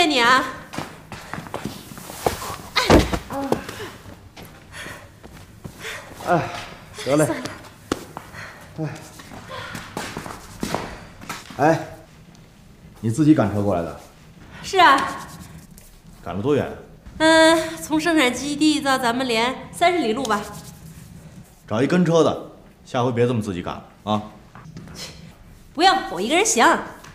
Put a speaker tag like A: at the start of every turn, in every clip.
A: 谢你啊。
B: 哎，得嘞。哎，你自己赶车过来的？
A: 是啊。
B: 赶了多远？
A: 从生产基地到咱们连30里路吧。
B: 找一跟车的，下回别这么自己赶了啊。
A: 不用，我一个人行。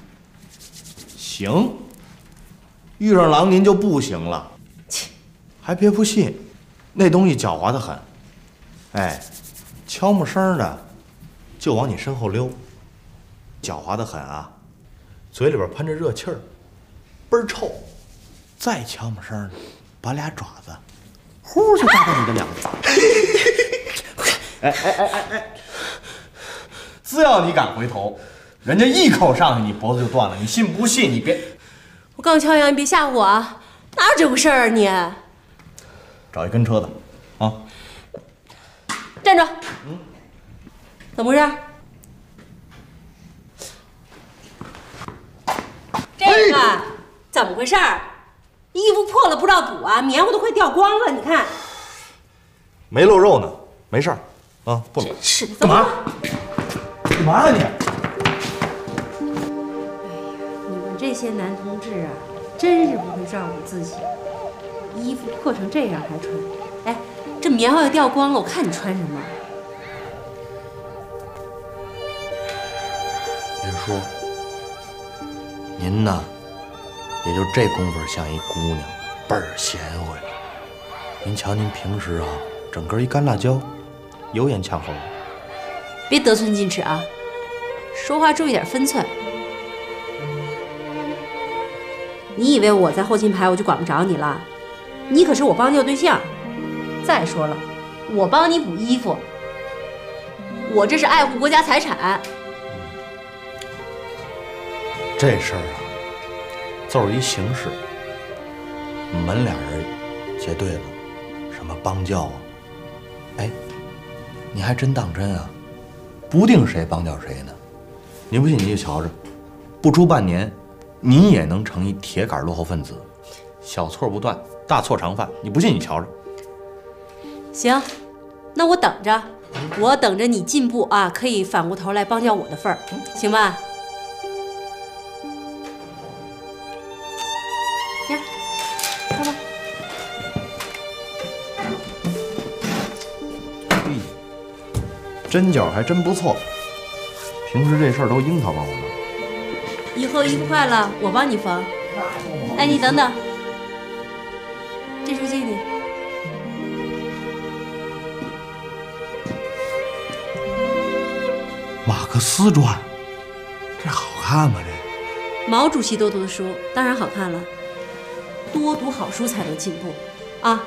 B: 行。遇上狼您就不行了。
A: 切，
B: 还别不信，那东西狡猾得很。哎，悄没声的，就往你身后溜。狡猾得很啊，嘴里边喷着热气儿，倍儿臭。再悄没声的，把俩爪子呼就扎到你的两个。哎！只要你敢回头，人家一口上去，你脖子就断了。你信不信？你别。
A: 我告诉乔阳，你别吓唬我啊！哪有这回事儿啊你？
B: 找一跟车的，啊！
A: 站住！怎么回事？这个怎么回事？衣服破了不知道补啊，棉花都快掉光了，你看。
B: 没露肉呢，没事儿，啊，不冷。
A: 是的，
B: 干嘛？干嘛呀你？
A: 你们这些男同志啊，真是不会照顾自己，衣服破成这样还穿。哎，这棉花要掉光了，我看你穿什么？
B: 别说，您呢，也就这功夫像一姑娘，倍儿贤惠。您瞧您平时啊，整个一干辣椒，油盐呛喉。
A: 别得寸进尺啊，说话注意点分寸。你以为我在后勤排我就管不着你了？你可是我帮教对象。再说了，我帮你补衣服，我这是爱护国家财产。
B: 这事儿啊，就是一形式。我们俩人结对了，什么帮教啊？哎，你还真当真啊？不定谁帮教谁呢。你不信你就瞧着，不出半年，你也能成一铁杆落后分子，小错不断，大错常犯。你不信你瞧着。
A: 行，那我等着，我等着你进步啊，可以反过头来帮教我的份儿，行吧？呀，看吧。
B: 针脚还真不错，平时这事儿都樱桃帮我弄。
A: 以后衣服坏了我帮你缝。哎，你等等，这手借你。
B: 马克思传，这好看吗？这
A: 毛主席都读的书，当然好看了。多读好书才能进步啊！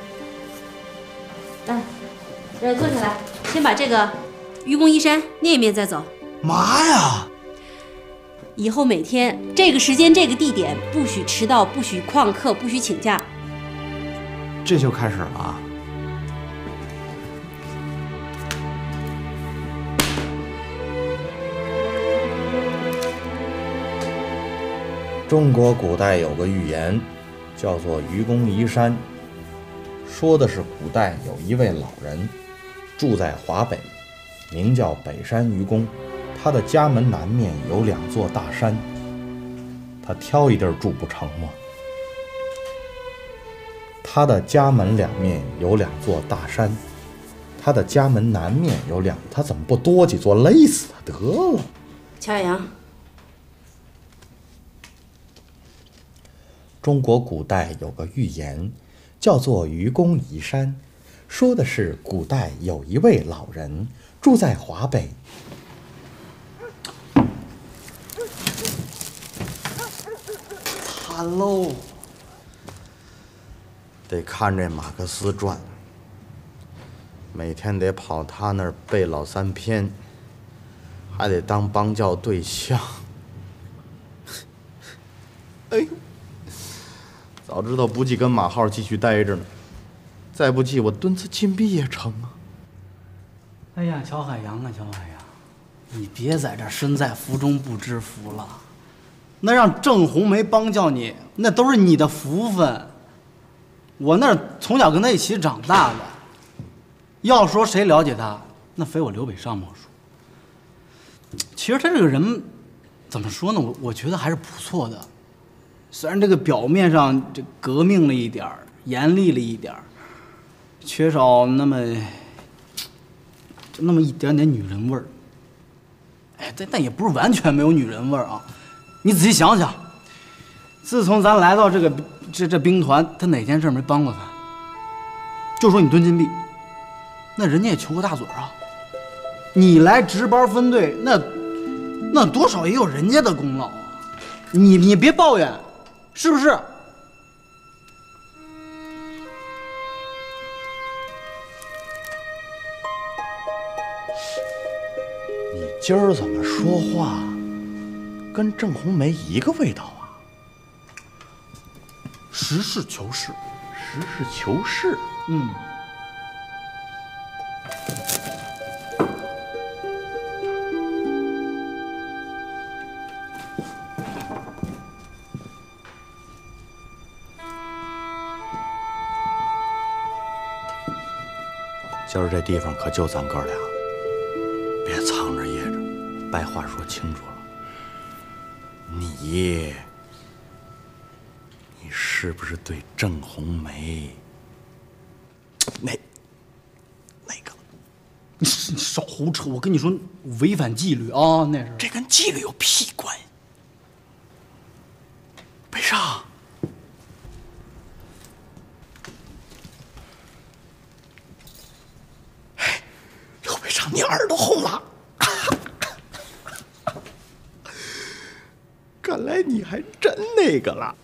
A: 来，坐下来，先把这个《愚公移山》念一遍再走。
B: 嘛呀！
A: 以后每天这个时间、这个地点，不许迟到，不许旷课，不许请假。
B: 这就开始了啊！中国古代有个寓言，叫做《愚公移山》，说的是古代有一位老人，住在华北，名叫北山愚公。他的家门南面有2座大山，他挑一地儿住不成吗？他的家门两面有2座大山，他的家门南面有他怎么不多几座勒死他得了？
A: 乔阳，
B: 中国古代有个寓言，叫做《愚公移山》，说的是古代有一位老人住在华北。惨喽！得看这马克思传，每天得跑他那儿背老3篇，还得当帮教对象。哎呦！早知道不记跟马浩继续待着呢，再不记我蹲次禁闭也成啊！
C: 哎呀，乔海洋啊，乔海洋，你别在这儿身在福中不知福了。 那让郑红梅帮教你，那都是你的福分。我那从小跟他一起长大的，要说谁了解他，那非我刘北上莫属。其实他这个人，怎么说呢？我觉得还是不错的。虽然这个表面上这革命了一点儿，严厉了一点儿，缺少那么一点点女人味儿。哎，但也不是完全没有女人味儿啊。你仔细想想，自从咱来到这兵团，他哪件事没帮过咱？就说你蹲禁闭，那人家也求过大嘴啊。你来值班分队，那多少也有人家的功劳啊。你别抱怨，是不是？
B: 你今儿怎么说话跟郑红梅一个味道啊？
C: 实事求是，
B: 实事求是。今儿这地方可就咱哥俩，别藏着掖着，白话说清楚了。你是不是对郑红梅那个？
C: 你少胡扯！我跟你说，违反纪律啊，那是。
B: 这跟纪律有屁关系？北上，刘北上，你耳朵红了。看来你还真那个了。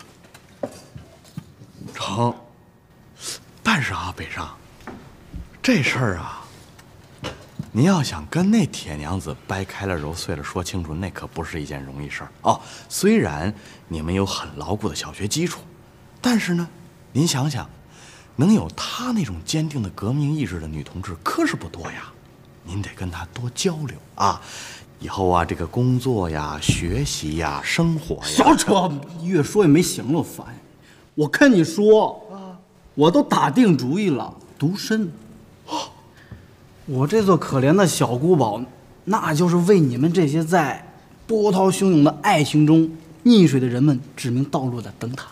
B: 成，但是啊，北上，这事儿啊，你要想跟那铁娘子掰开了揉碎了说清楚，那可不是一件容易事儿哦。虽然你们有很牢固的小学基础，但是呢，您想想，能有她那种坚定的革命意志的女同志可是不多呀。您得跟她多交流啊。以后啊，这个工作呀、学习呀、生活呀，
C: 少扯，越说越没形了，烦。我跟你说，我都打定主意了，独身。我这座可怜的小孤堡，那就是为你们这些在波涛汹涌的爱情中溺水的人们指明道路的灯塔。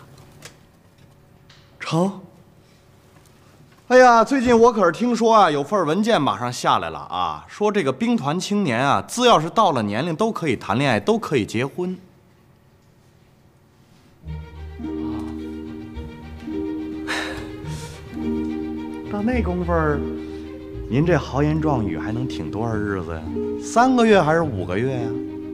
B: 成。哎呀，最近我可是听说啊，有份文件马上下来了啊，说这个兵团青年啊，只要是到了年龄，都可以谈恋爱，都可以结婚。到那功夫儿，您这豪言壮语还能挺多少日子呀？3个月还是5个月呀？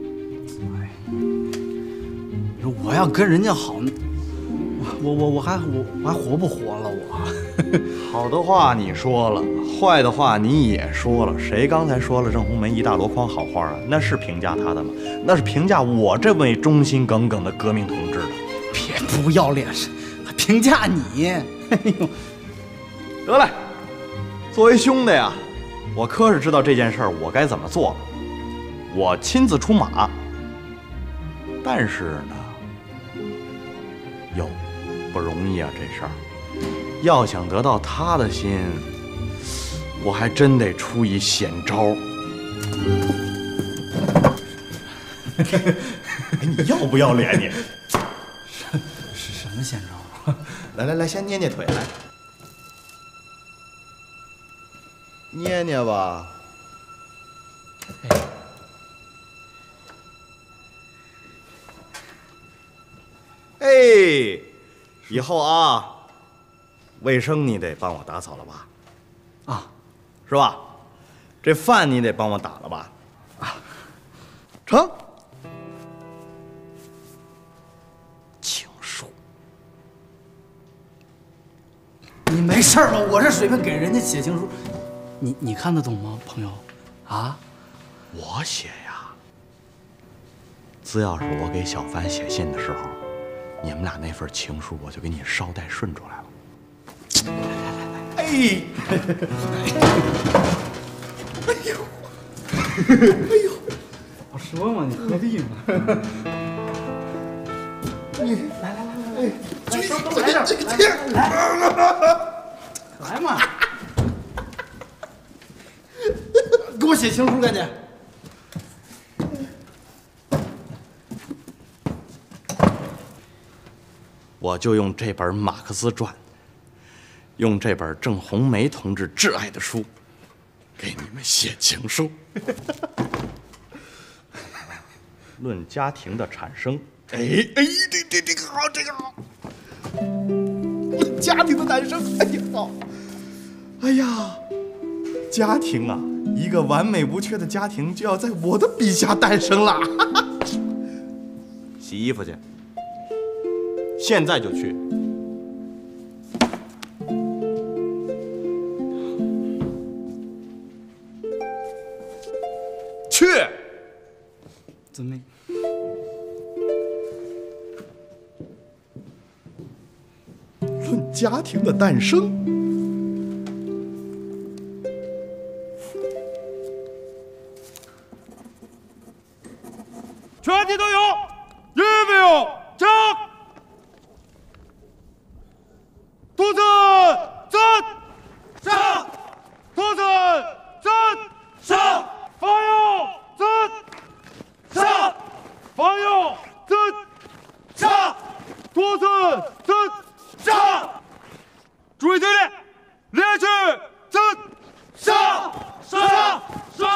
C: 你说我要跟人家好，我还活不活了我？
B: 好的话你说了，坏的话你也说了。谁刚才说了郑红梅一大箩筐好话啊？那是评价她的吗？那是评价我这位忠心耿耿的革命同志的。
C: 别不要脸，还评价你？哎呦，
B: 得嘞，作为兄弟呀，我可是知道这件事儿我该怎么做了，我亲自出马。但是呢，哟，不容易啊，这事儿。要想得到他的心，我还真得出一险招。哎，你要不要脸你？
C: 是什么险招？
B: 来，先捏捏腿来，捏捏吧。哎，以后啊。卫生你得帮我打扫了吧？
C: 啊，
B: 是吧？这饭你得帮我打了吧？啊，成。情书，
C: 你没事吧？我这水平给人家写情书，你看得懂吗，朋友？啊？
B: 我写呀。只要是我给小帆写信的时候，你们俩那份情书我就给你捎带顺出来了。哎，哎呦，哎呦，
C: 我说嘛，你何必嘛？ 来嘛，给我写情书，赶紧。
B: 我就用这本《马克思传》，用这本郑红梅同志挚爱的书，给你们写情书。论家庭的产生。这个好，这个好。论家庭的诞生，哎呀好。哎呀，家庭啊，一个完美无缺的家庭就要在我的笔下诞生了。洗衣服去。现在就去。去。
C: 怎么？
B: 论家庭的诞生。
D: 全体都有，预备有，枪。图森站，上。图森站，上。发右站，上。发右站，上。图森站，上。注意队列，连续站，上。上。上。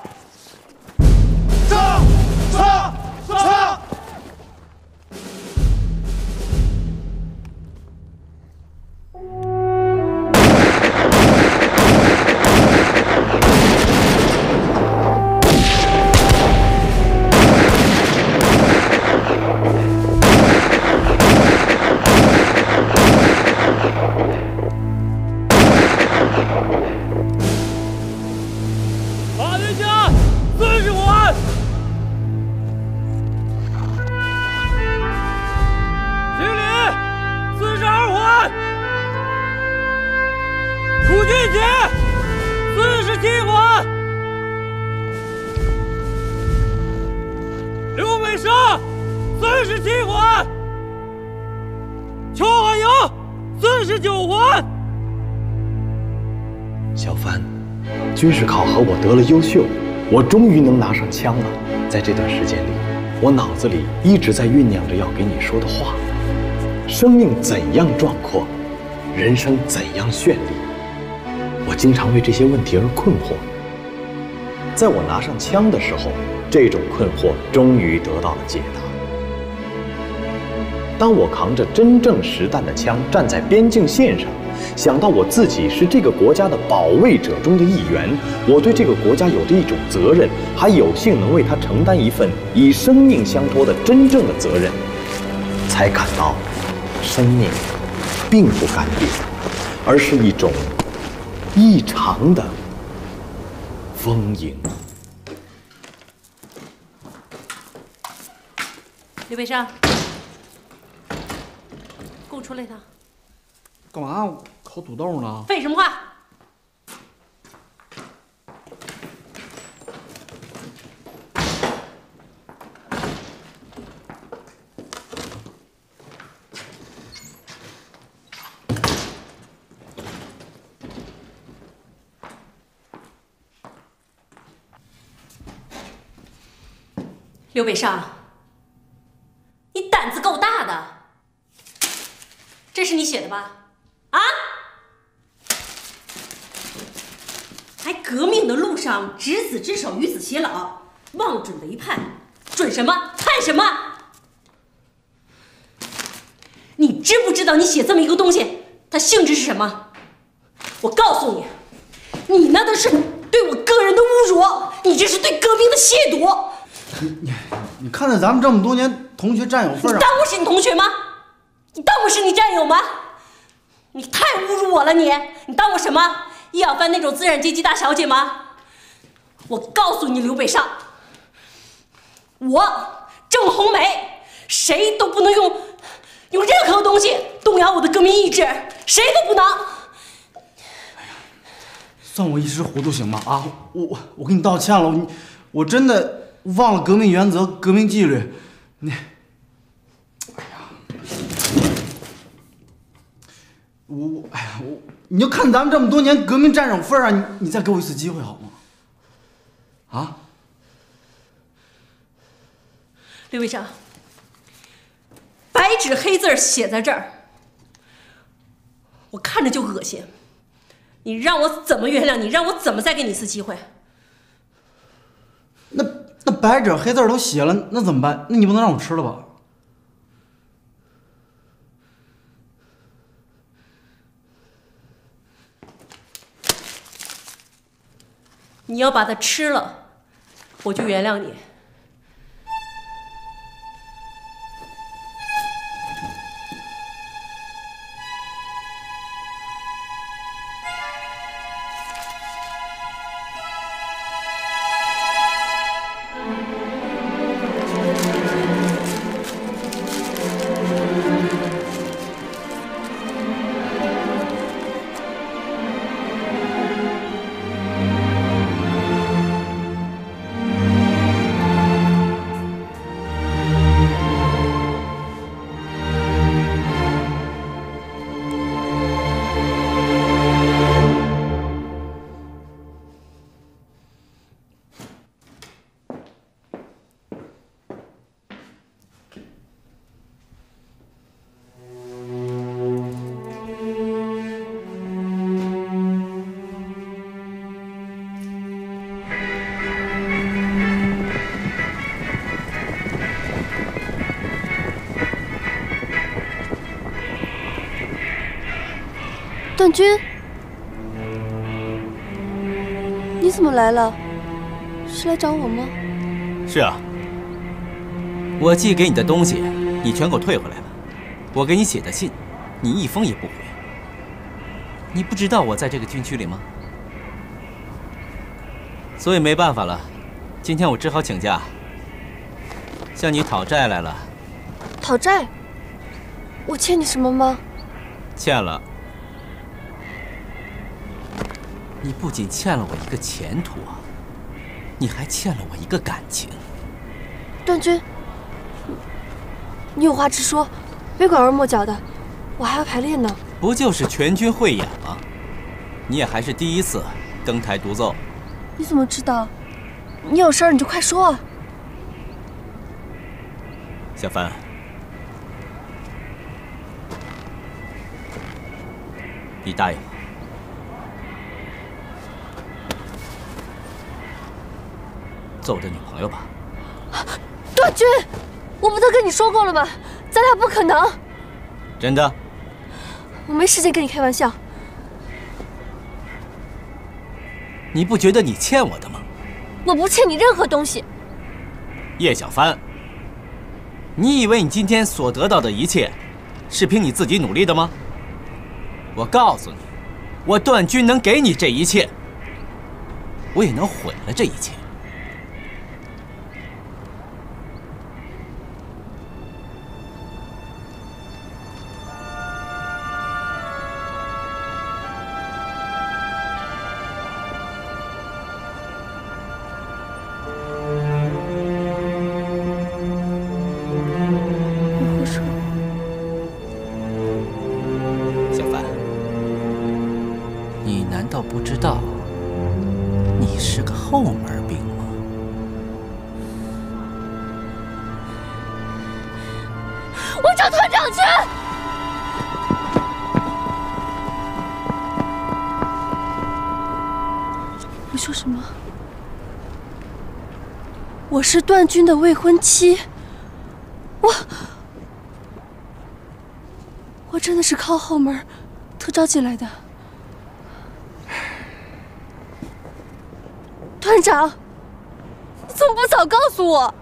D: 上。上。上。法律家45万，经理42环，楚俊杰47环，刘美莎47环，邱汉阳49环。
E: 小帆，军事考核我得了优秀，我终于能拿上枪了。在这段时间里，我脑子里一直在酝酿着要给你说的话：生命怎样壮阔，人生怎样绚丽。我经常为这些问题而困惑。在我拿上枪的时候，这种困惑终于得到了解答。当我扛着真正实弹的枪站在边境线上，想到我自己是这个国家的保卫者中的一员，我对这个国家有着一种责任，还有幸能为它承担一份以生命相托的真正的责任，才感到生命并不干瘪，而是一种异常的丰盈。
A: 刘北上，给我出来一趟。
C: 干嘛？烤土豆呢？
A: 废什么话！刘北上，你胆子够大的！这是你写的吧？啊！还革命的路上，执子之手，与子偕老，望准的一判，准什么？判什么？你知不知道你写这么一个东西，它性质是什么？我告诉你，你那都是对我个人的侮辱，你这是对革命的亵渎。
C: 你看在咱们这么多年同学战友份上，
A: 你当我是你同学吗？你当我是你战友吗？你太侮辱我了！你当我什么？叶小帆那种资产阶级大小姐吗？我告诉你，刘北上，我郑红梅，谁都不能用任何东西动摇我的革命意志，谁都不能。
C: 算我一时糊涂行吗？啊，我给你道歉了，我真的忘了革命原则、革命纪律。你，哎呀， 你就看咱们这么多年革命战友份上，你再给我一次机会好吗？啊？
A: 刘卫长，白纸黑字写在这儿，我看着就恶心。你让我怎么原谅你？让我怎么再给你一次机会？
C: 那白纸黑字都写了，那怎么办？那你不能让我吃了吧？
A: 你要把它吃了，我就原谅你。
F: 段君，你怎么来了？是来找我吗？
G: 是啊，我寄给你的东西，你全给我退回来了。我给你写的信，你一封也不回。你不知道我在这个军区里吗？所以没办法了，今天我只好请假，向你讨债来了。
F: 讨债？我欠你什么吗？
G: 欠了。你不仅欠了我一个前途啊，你还欠了我一个感情。
F: 段君，你有话直说，别拐弯抹角的，我还要排练呢。
G: 不就是全军汇演吗？你也还是第一次登台独奏。
F: 你怎么知道？你有事儿你就快说啊。
G: 小帆，你答应我，做我的女朋友吧。
F: 段君，我不都跟你说过了吗？咱俩不可能。
G: 真的？
F: 我没时间跟你开玩笑。
G: 你不觉得你欠我的吗？
F: 我不欠你任何东西。
G: 叶小帆，你以为你今天所得到的一切，是凭你自己努力的吗？我告诉你，我段君能给你这一切，我也能毁了这一切。不知道你是个后门兵吗？
F: 我找团长去！你说什么？我是段君的未婚妻，我真的是靠后门特招进来的。团长，你怎么不早告诉我？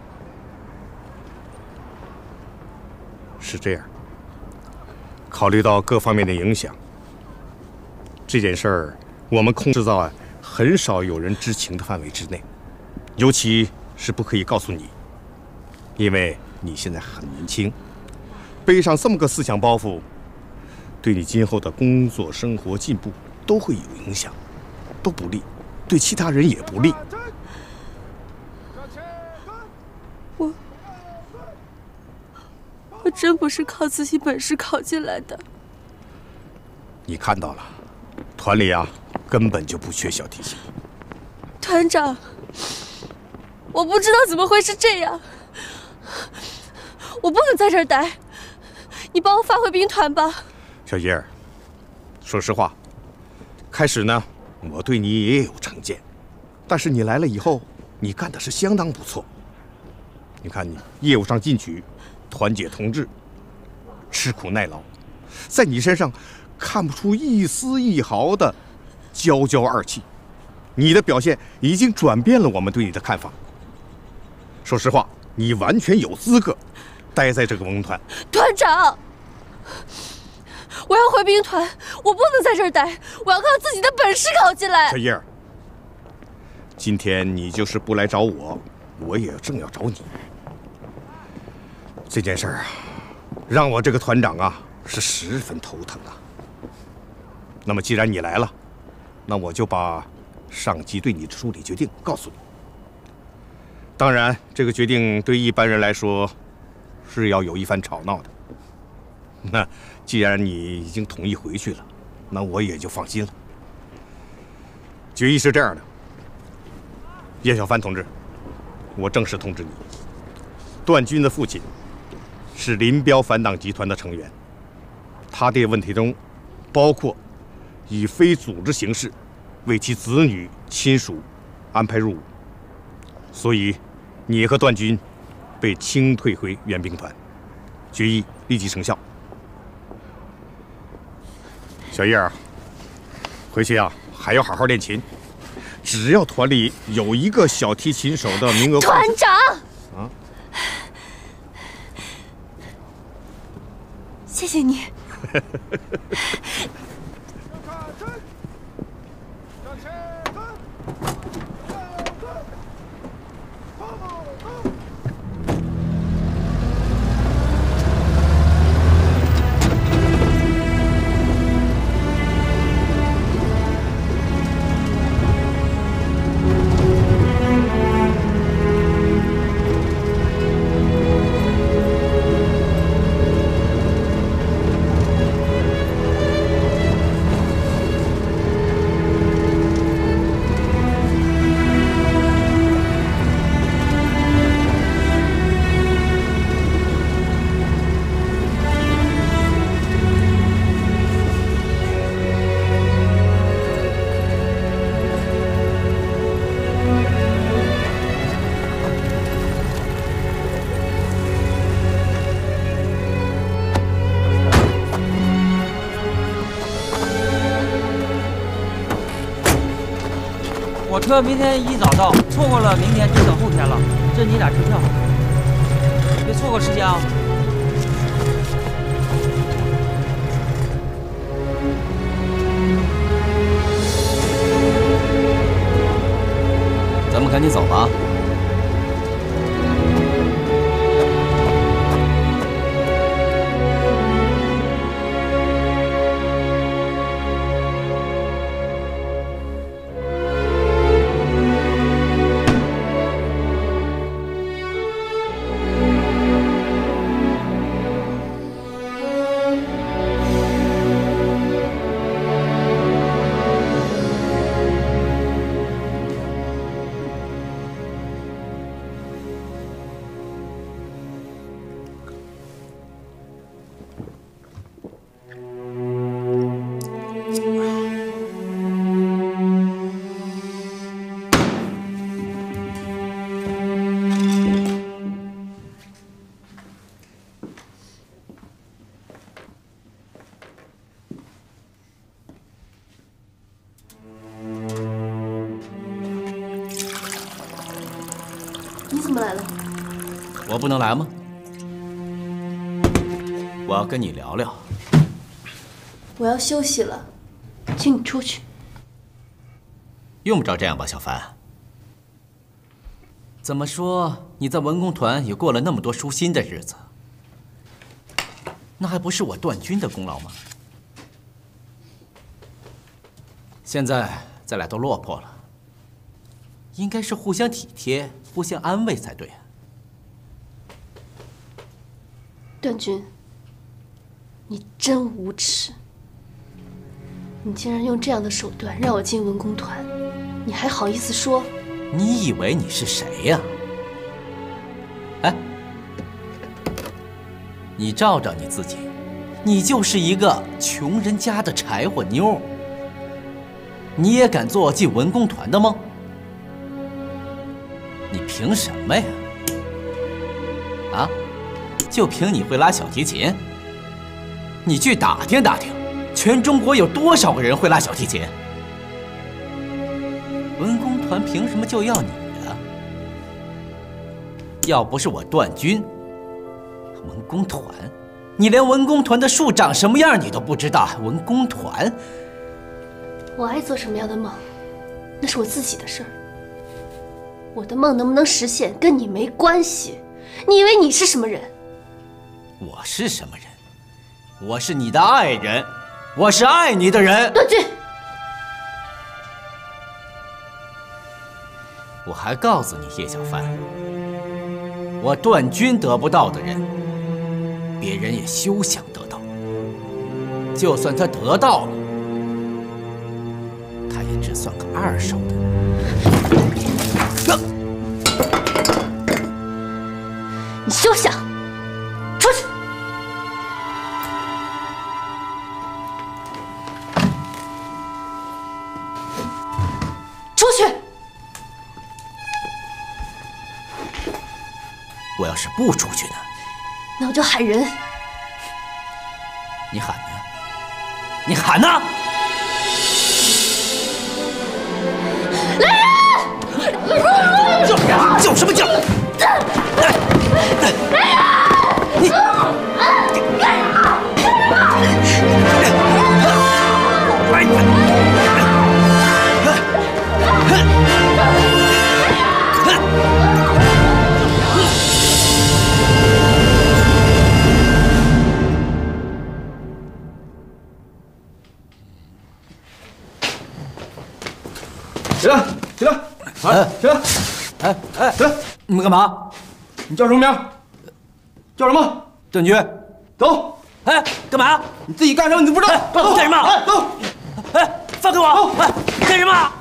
H: 是这样，考虑到各方面的影响，这件事儿我们控制在很少有人知情的范围之内，尤其是不可以告诉你，因为你现在很年轻，背上这么个思想包袱，对你今后的工作、生活进步都会有影响，都不利。对其他人也不利。
F: 我真不是靠自己本事考进来的。
H: 你看到了，团里啊根本就不缺小提琴。
F: 团长，我不知道怎么会是这样，我不能在这儿待，你帮我发回兵团吧。
H: 小叶儿，说实话，开始呢，我对你也有成见，但是你来了以后，你干的是相当不错。你看你业务上进取，团结同志，吃苦耐劳，在你身上看不出一丝一毫的娇娇二气。你的表现已经转变了我们对你的看法。说实话，你完全有资格待在这个文工团。
F: 团长，我要回兵团，我不能在这儿待，我要靠自己的本事考进来。
H: 小叶儿，今天你就是不来找我，我也正要找你。这件事儿啊，让我这个团长啊是十分头疼啊。那么既然你来了，那我就把上级对你的处理决定告诉你。当然，这个决定对一般人来说是要有一番吵闹的。那既然你已经同意回去了，那我也就放心了。决议是这样的，叶小帆同志，我正式通知你，段军的父亲是林彪反党集团的成员，他的问题中包括以非组织形式为其子女亲属安排入伍，所以你和段军被清退回原兵团，决议立即生效。小叶啊，回去啊还要好好练琴，只要团里有一个小提琴手的名额，
F: 团长
H: 啊，
F: 谢谢你。
D: 火车明天一早到，错过了明天就等后天了。这你俩车票，别错过时间啊！
G: 咱们赶紧走吧。
F: 你怎么来了？
G: 我不能来吗？我要跟你聊聊。
F: 我要休息了，请你出去。
G: 用不着这样吧，小帆。怎么说，你在文工团也过了那么多舒心的日子，那还不是我段军的功劳吗？现在咱俩都落魄了，应该是互相体贴、互相安慰才对啊。
F: 段军，你真无耻！ 你竟然用这样的手段让我进文工团，你还好意思说？
G: 你以为你是谁呀？哎，你照照你自己，你就是一个穷人家的柴火妞。你也敢做进文工团的吗？你凭什么呀？啊？就凭你会拉小提琴？你去打听打听，全中国有多少个人会拉小提琴？文工团凭什么就要你呀？要不是我段军，文工团，你连文工团的树长什么样你都不知道，文工团？
F: 我爱做什么样的梦，那是我自己的事儿。我的梦能不能实现，跟你没关系。你以为你是什么人？
G: 我是什么人？我是你的爱人，我是爱你的人。
F: 段军，
G: 我还告诉你，叶小帆，我段军得不到的人，别人也休想得到。就算他得到了，他也只算个二手的。
F: 你休想！出去！出去！
G: 我要是不出去呢？
F: 那我就喊人。
G: 你喊呢？你喊呢？
F: 来人！
G: 叫什么叫？你！
C: 起来，起来，哎，起来，
G: 哎，
C: 起来！
G: 你们干嘛？
C: 你叫什么名？叫什么？
G: 段军，
C: 走！
G: 哎，干嘛？
C: 你自己干什么你都不知道？
G: 干什么？
C: 哎，走！
G: 哎，放开我！哎，干什么？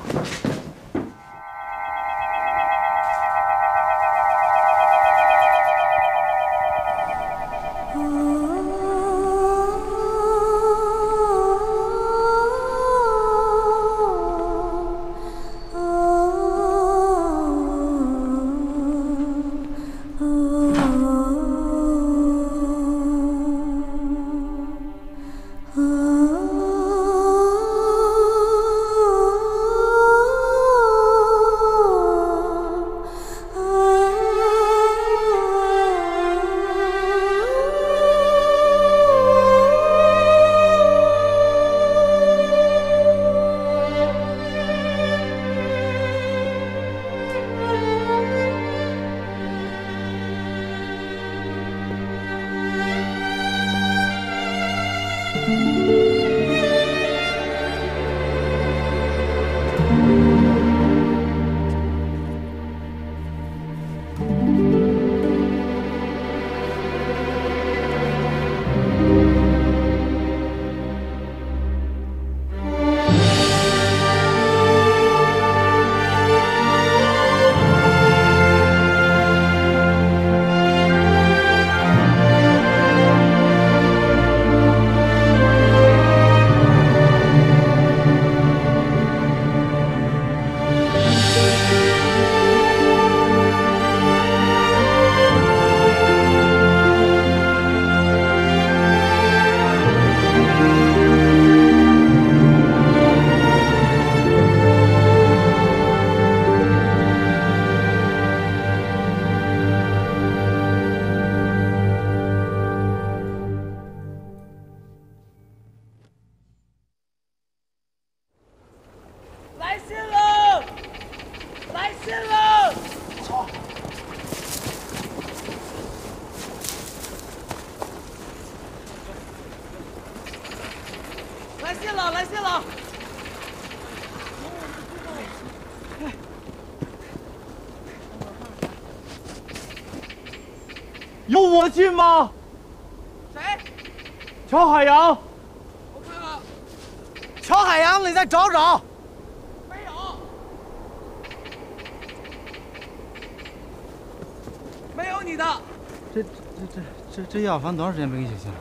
D: 来信了，来信了！
C: 有我的信吗？
D: 谁？
C: 乔海洋。
D: 我看看。
C: 乔朝海洋里再找找。
D: 没有，没有你的。
C: 这叶小凡多长时间没给你写信了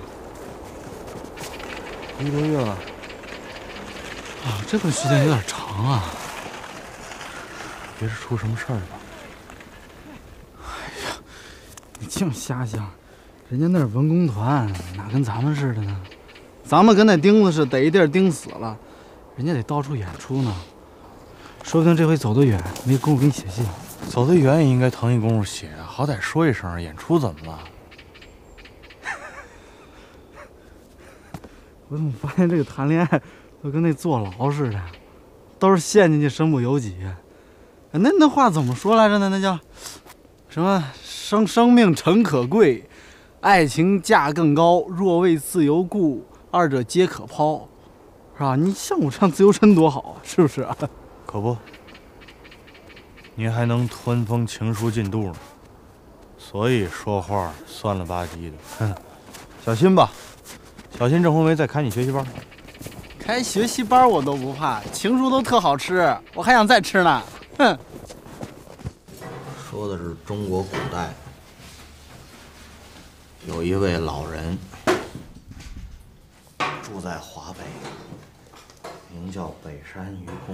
B: ？1个多月了。
C: 啊，这个时间有点长啊。
B: 别是出什么事儿了吧？
C: 哎呀，你净瞎想，人家那是文工团，哪跟咱们似的呢？咱们跟那钉子似的，逮一地儿钉死了，人家得到处演出呢。说不定这回走得远，没工夫给你写信。
B: 走得远也应该腾一功夫写啊，好歹说一声，演出怎么了？
C: 我怎么发现这个谈恋爱都跟那坐牢似的，都是陷进去身不由己。那话怎么说来着呢？那叫什么生命诚可贵，爱情价更高。若为自由故，二者皆可抛，是吧？你像我这样自由身多好啊，是不是啊？
B: 可不，你还能吞风情书进肚呢，所以说话酸了吧唧的。小心吧，小心郑红梅再开你学习班。
C: 开学习班我都不怕，情书都特好吃，我还想再吃呢。哼。
B: 说的是中国古代有一位老人住在华北，名叫北山愚公。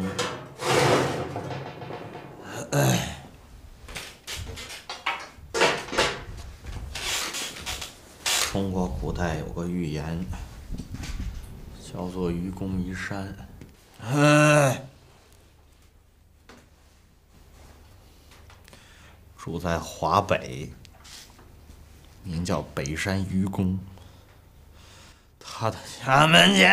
B: 中国古代有个寓言，叫做愚公移山。住在华北，名叫北山愚公。他的家门前，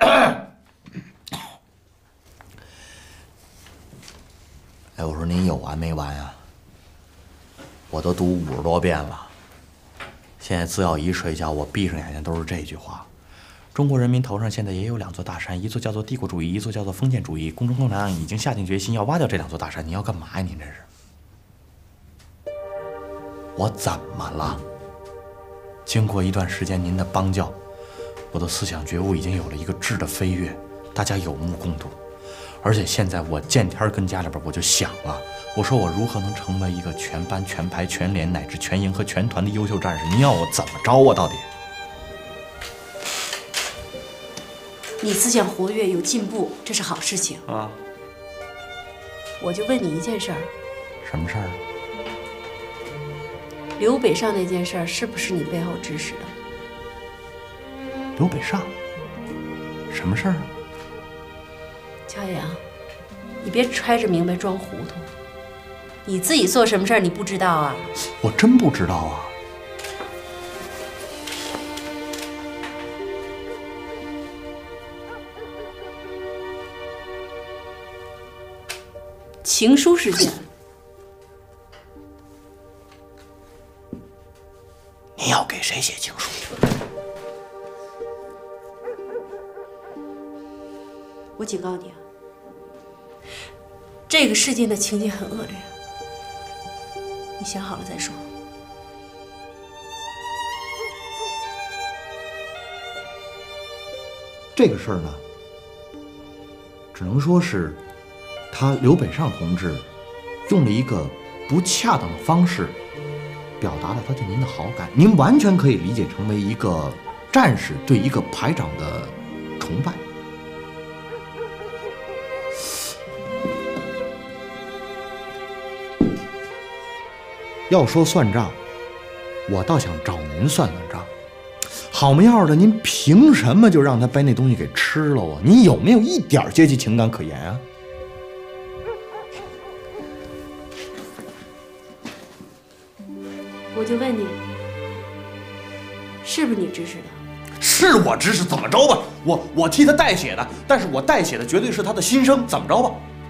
B: 哎，我说您有完没完啊？我都读50多遍了，现在只要一睡觉，我闭上眼睛都是这句话。中国人民头上现在也有2座大山，一座叫做帝国主义，一座叫做封建主义。共产党已经下定决心要挖掉这2座大山，你要干嘛呀？您这是？我怎么了？经过一段时间您的帮教，我的思想觉悟已经有了一个质的飞跃，大家有目共睹。而且现在我见天跟家里边我就想了，我说我如何能成为一个全班、全排、全连乃至全营和全团的优秀战士？您要我怎么着啊？到底？
A: 你思想活跃有进步，这是好事情啊。我就问你一件事儿。
B: 什么事儿？
A: 刘北上那件事儿是不是你背后指使的？
B: 刘北上？什么事儿啊？
A: 乔阳，你别揣着明白装糊涂。你自己做什么事儿你不知道啊？
B: 我真不知道啊。
A: 情书事件。
B: 你要给谁写情书？
A: 我警告你啊，这个事件的情节很恶劣，你想好了再说。
B: 这个事儿呢，只能说是他刘北上同志用了一个不恰当的方式表达了他对您的好感，您完全可以理解成为一个战士对一个排长的崇拜。要说算账，我倒想找您算算账。好没样的，您凭什么就让他把那东西给吃了啊？您有没有一点阶级情感可言啊？
A: 我就问你，是不是你指使的？
B: 是我指使，怎么着吧？我替他代写的，但是我代写的绝对是他的心声，怎么着吧？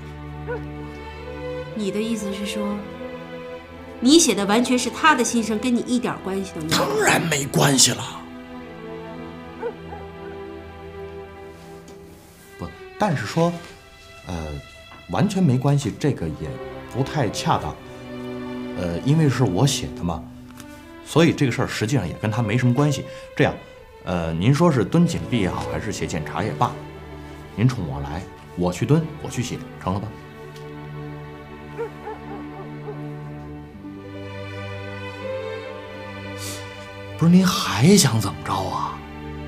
A: 你的意思是说，你写的完全是他的心声，跟你一点关系都没有？
B: 当然没关系了。不，但是说，完全没关系，这个也不太恰当。因为是我写的嘛，所以这个事儿实际上也跟他没什么关系。这样，您说是蹲井壁也好，还是写检查也罢， 您冲我来，我去蹲，我去洗，成了吧？不是您还想怎么着啊？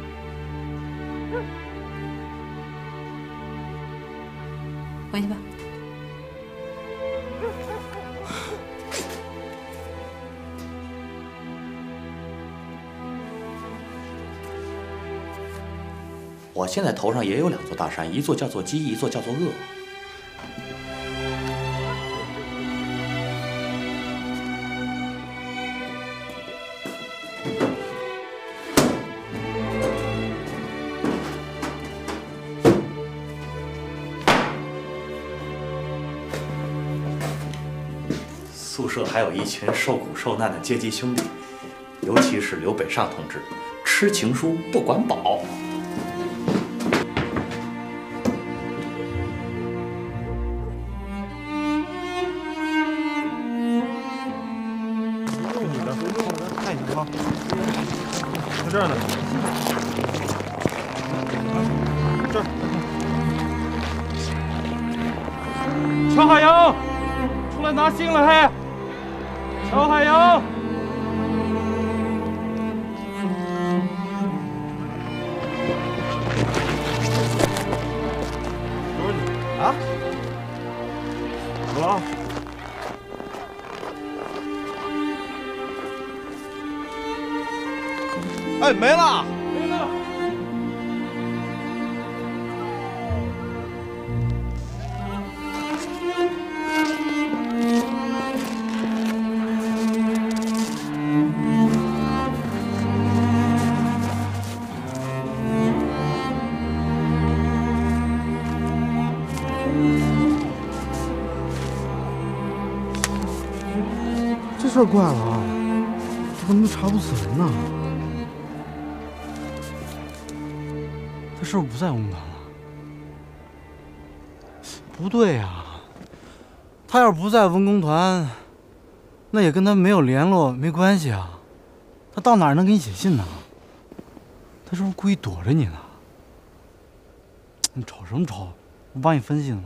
A: 回去吧。
B: 我现在头上也有2座大山，一座叫做鸡，一座叫做恶。宿舍还有一群受苦受难的阶级兄弟，尤其是刘北上同志，吃情书不管饱。
H: 在这儿呢，这儿。乔海洋，出来拿信了嘿！乔海洋，不是你啊？怎么了？哎，没了，没了。
C: 这事儿怪了啊，这怎么查不死人呢？他是不是不在文工团了？不对呀，他要是不在文工团，那也跟他没有联络没关系啊。他到哪儿能给你写信呢？他是不是故意躲着你呢？你瞅什么瞅？我帮你分析呢。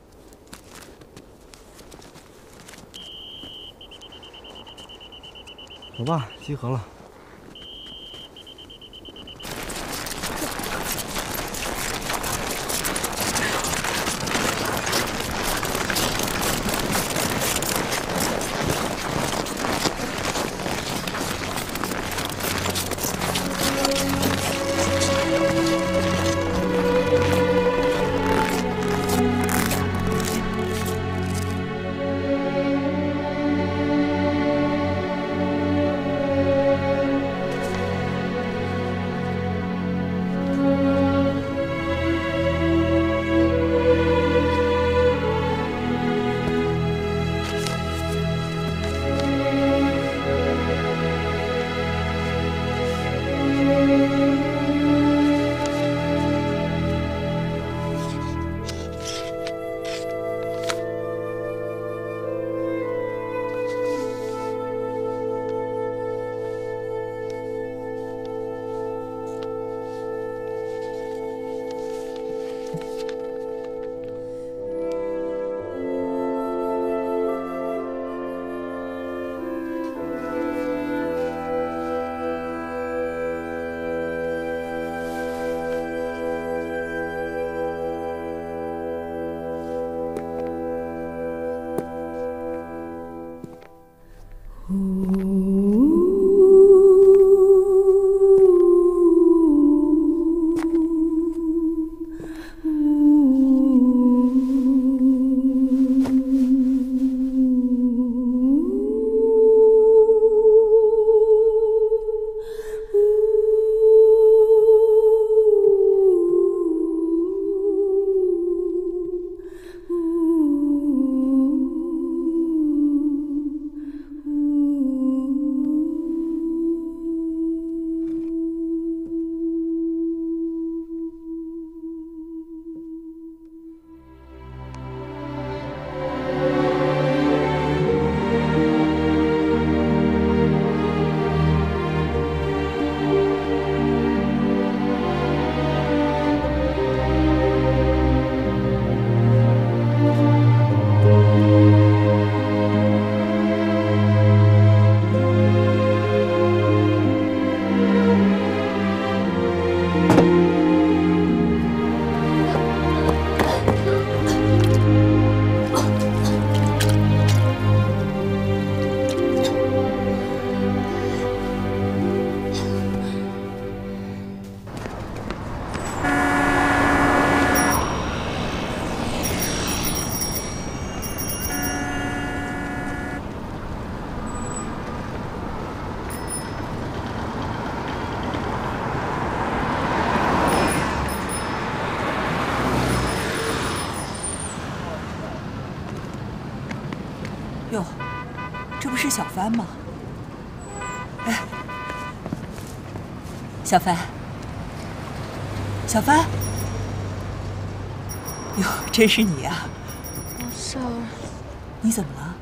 C: 走吧，集合了。
I: 是小帆吗？哎，小帆，小帆，哟，真是你呀！
F: 老少儿，
I: 你怎么了？